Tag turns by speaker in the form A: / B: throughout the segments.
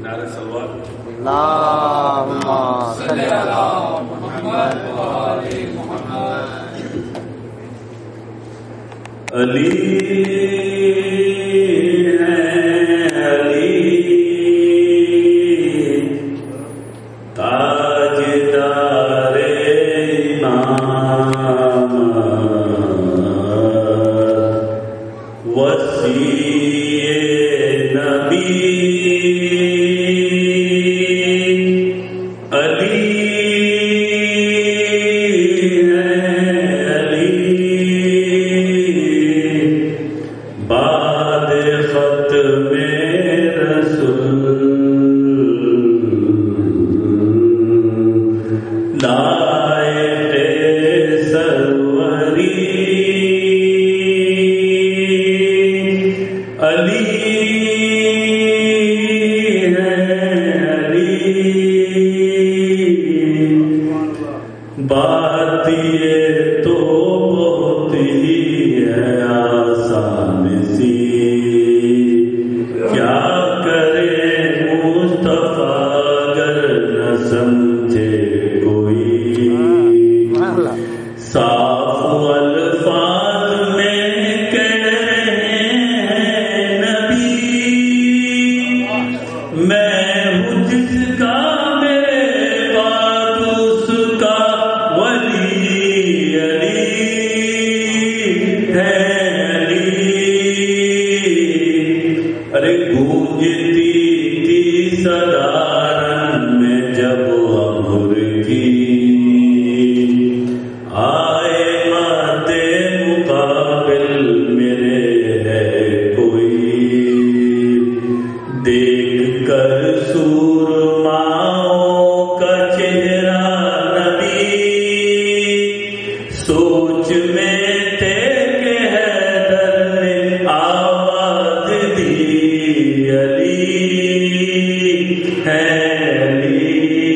A: نعرہ سلوات
B: اللہم صلی علی محمد وآل محمد.
A: علی تاجدار امام وسیع نبی علی بعد ختم رسول لائق سروری علی ہے علی بات یہ تو بہت ہی ہے آسان سی کیا کرے مصطفیٰ اگر نہ سمجھے کوئی صاف الفاظ میں کہہ رہے ہیں نبی میں ہوں جس کا میرے بعد اس کا ولی علی ہے علی. ارے گونجتی تھی صدارن میں جب امر کی آئے ماتے مقابل میرے ہے کوئی دیکھ کر سورماؤں کا چہرہ نبی سوچ میں تھے کہ حیدر نے آواز دی علی ہے علی.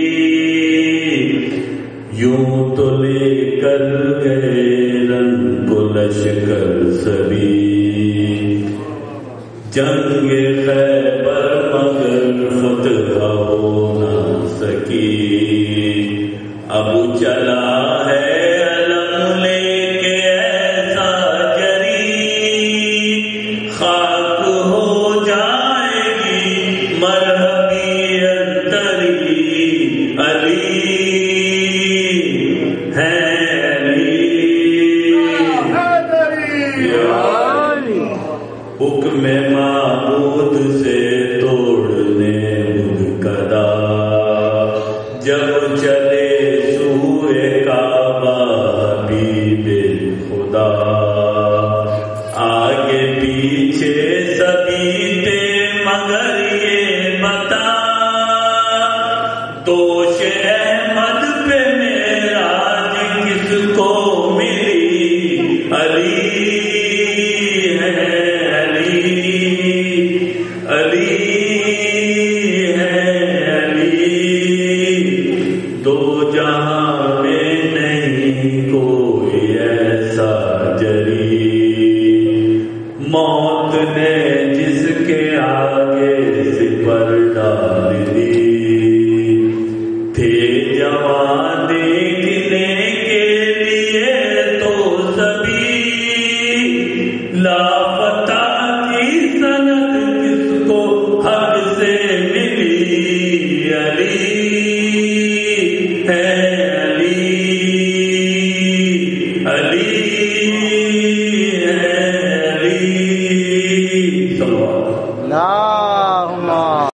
A: یوں تو لے کر گئے رنگ کو لشکر سبھی جنگ خیبر مگر فتح ہو نہ سکی. اب چلا ہے علم لے کے ایسا جری خاک ہو جائے گی مرحبی انتری علی ہے علی. حکم معبود سے توڑنے کدا جب چلے سوئے کعبہ حبیب خدا آگے پیچھے سبھی تھے مگر یہ بتا دوش احمد پہ معراج کس کو ملی علی ہے علی علی ہے علی. دو جہاں میں نہیں کوئی ایسا جری موت نے جس کے آگے سپر ڈال دی تھے جوان دیکھنے کے لیے تو سبھی لاپتہ کی سند کس کو حق سے ملی علی ہے علی علی ہے علی.
B: لا